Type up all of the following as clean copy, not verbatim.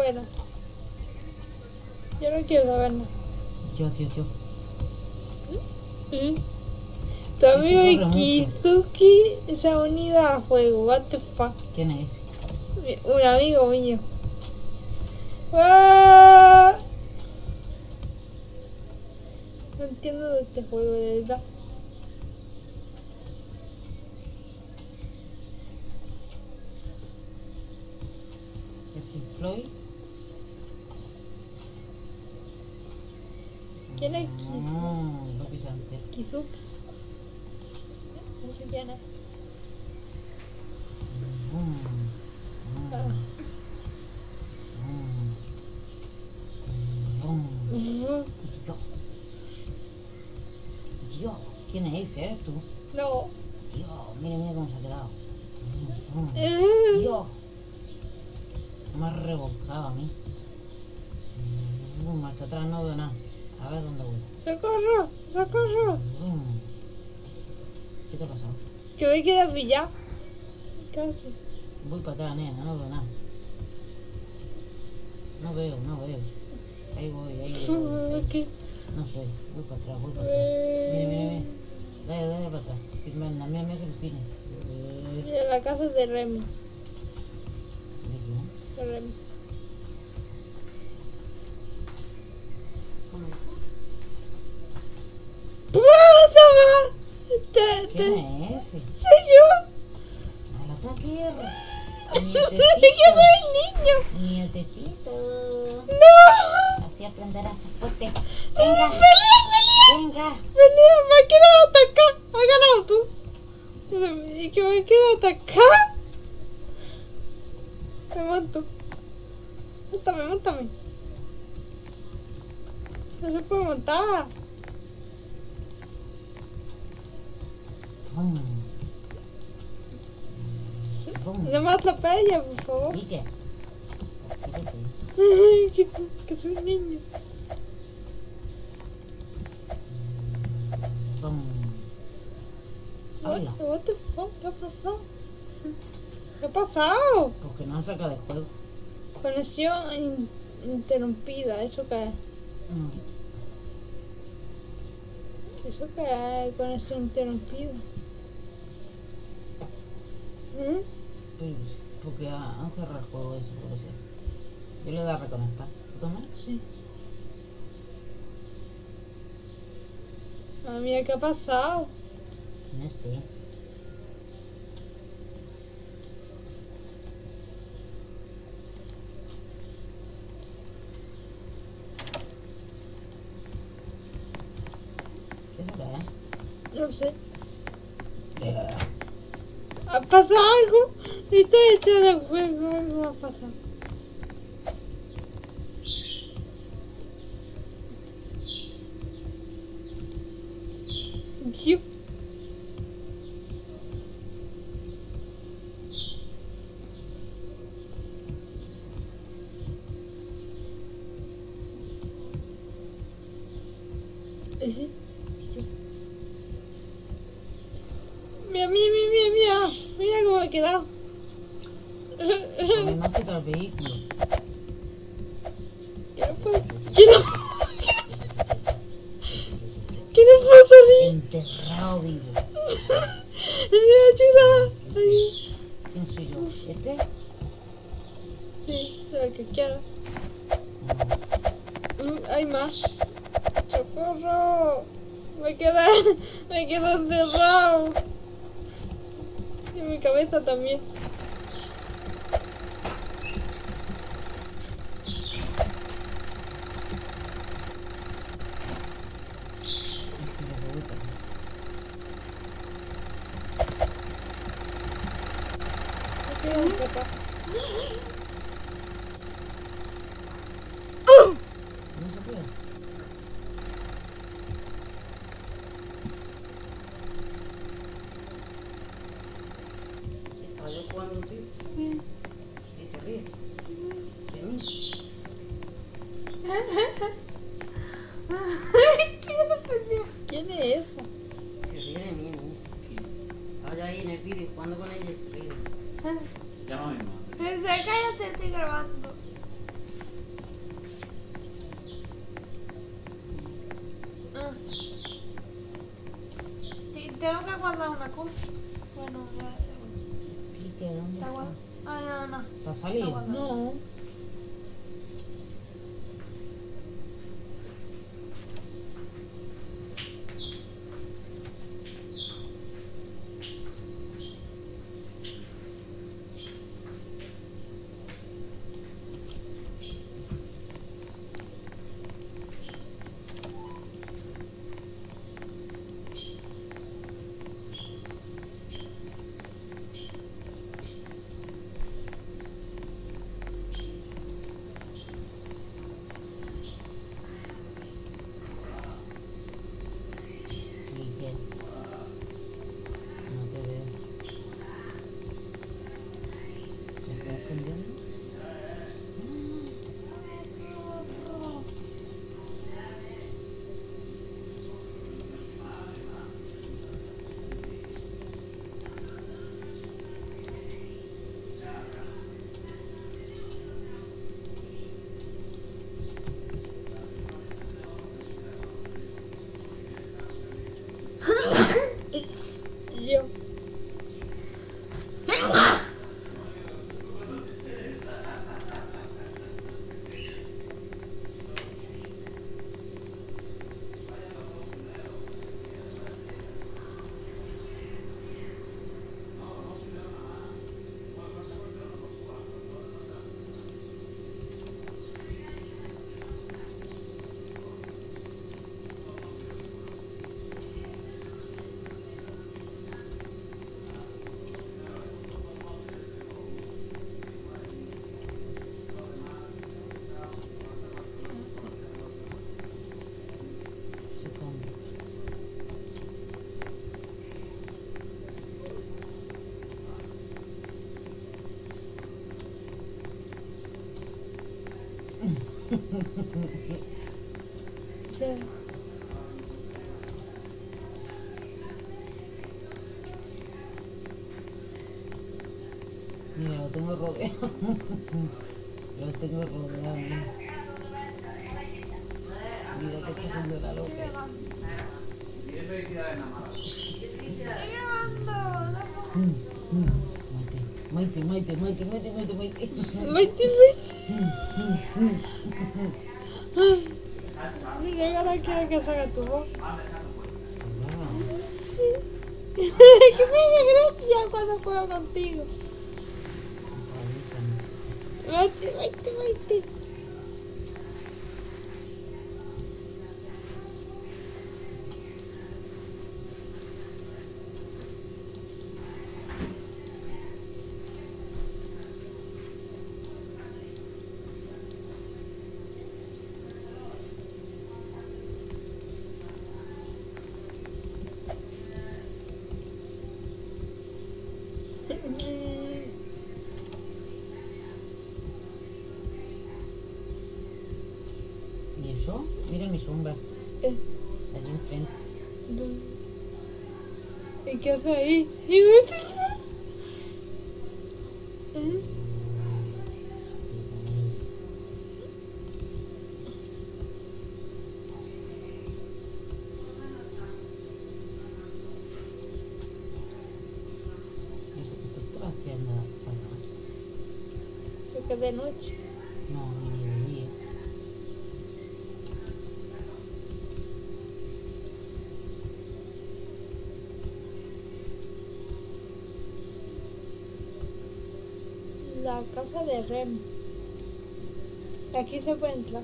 buena. Yo no quiero saber nada. Yo. Tu amigo corre mucho. Ikizuki se ha unido al juego. What the fuck. ¿Quién es ese? Un amigo mío. ¡Ah! No entiendo de este juego, de verdad. ¿Es Pink Floyd? ¿Quién es No, Rocky Santer. Kizuki? No sé quién es. Dios, ¿quién es ese? ¿Eres tú? No. Dios, mira cómo se ha quedado. Dios. Me ha revolcado a mí. Marcha atrás, no veo nada. A ver dónde voy. ¡Socorro! ¡Socorro! ¿Qué te ha pasado? Que me queda pillado. Casi. Voy para atrás, nena, no veo nada. No veo. Ahí voy. ¿Qué? No sé, voy para atrás. Mira. Dale para atrás. Sin ver nada, mira que el cine. Mira, la casa de Remy. ¿De quién? De Remy. ¿Quién es ese? Soy yo. A la taquera. Que soy un niño. Nietecito. No. Así aprenderás a ser fuerte. Venga. Venga. Venía, me ha quedado atacada. Has ganado tú. Y que me queda atacada. Me monto. Móntame. No se puede montar. No me atropella, por favor. ¿Viste? Que soy un niño. Habla. What the fuck? ¿Qué ha pasado? ¿Qué ha pasado? Porque no han sacado del juego. Conexión interrumpida. ¿Eso qué es? ¿Eso qué es? Conexión interrumpida. Pues, porque han cerrado el juego eso, por eso. Yo le doy a reconectar. ¿Tú también? Sí. Ah, mira, ¿qué ha pasado? No sé. ¿Qué es lo que es? No sé. ¿Ha pasado algo? Estoy hecha de juego, algo ha pasado. Dios. Sí. Mira cómo ha quedado. Porque me han quitado el vehículo. Que no puedo salir. Enterrado vivo. Ayuda. Ay. ¿Quién soy yo? ¿Este? Sí, lo que quiera. Hay más. ¡Socorro! Me quedé encerrado. Y mi cabeza también. Me quedo encerrado. No se puede. Estaba yo jugando un tío. Y te ríes. De mí. ¿Quién es esa? Se ríe de mí, niña. Estaba yo ahí en el vídeo jugando con ella y se ríe. Llama a mi madre. Cállate, estoy grabando. Tengo que guardar una cosa. Bueno, ¿Y qué? ¿Dónde está está? guardado. Ah, no. ¿Está salido? Está guardado. No. ¿Y qué? No te veo. ¿Se está escondiendo? Yo. Se esconde. ¿Qué? Mira, lo tengo rodeado. Lo tengo rodeado. Mira que está haciendo la loca. Maite, Maite, Maite, Maite, Maite, Maite, Maite. Maite. Mira, ahora quiero que salga tu voz. Que me da gracia cuando juego contigo. Maite. ¿Y eso? Mira mi sombra, allí enfrente. ¿Y qué hace ahí? ¿Y Maite? Esto trasteando afuera. Porque de noche. No, ni de día. La casa de Rem. Aquí se puede entrar.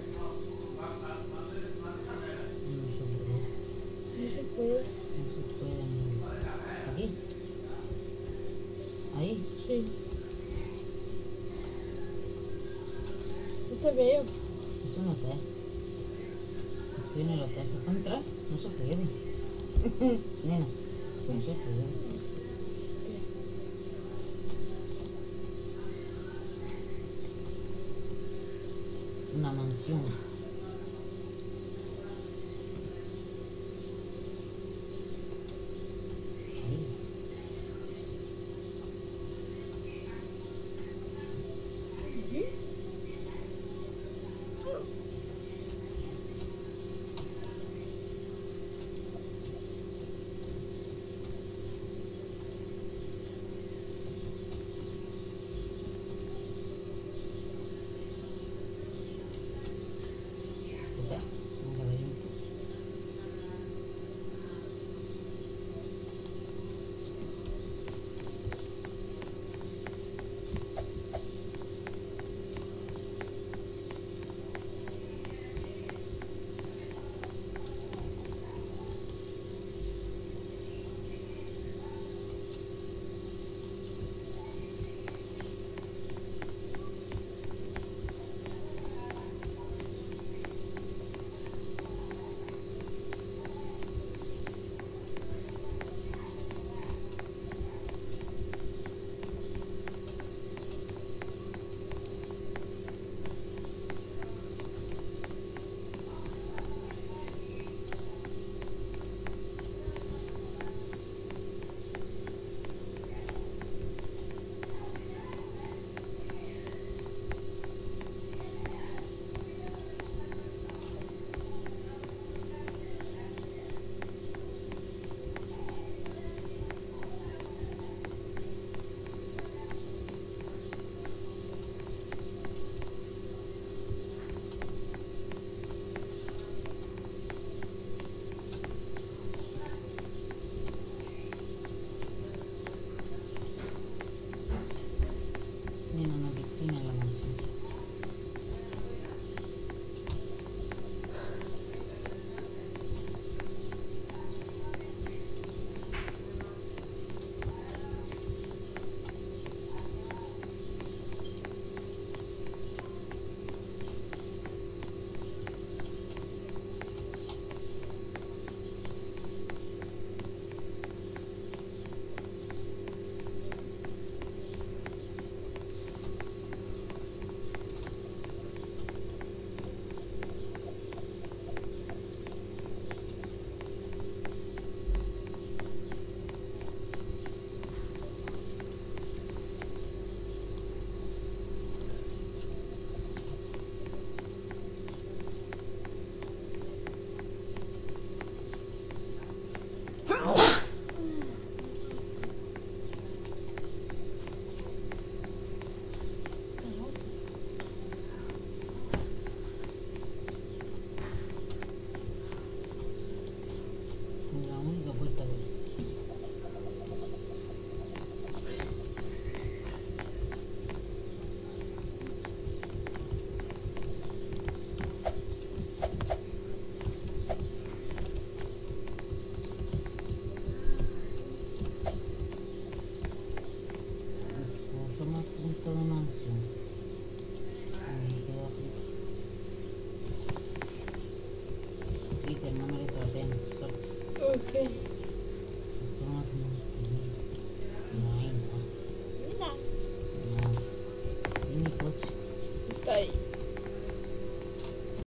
No se puede. No se puede. No se puede. Aquí. Ahí. Sí. No te veo. Es un hotel. Estoy en el hotel. ¿Se puede entrar? No se puede. Nena, no se puede. Una mansión.